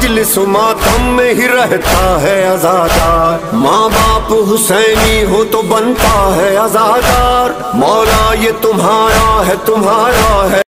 मजलिस मातम में ही रहता है अज़ादार। माँ बाप हुसैनी हो तो बनता है अज़ादार। मौला ये तुम्हारा है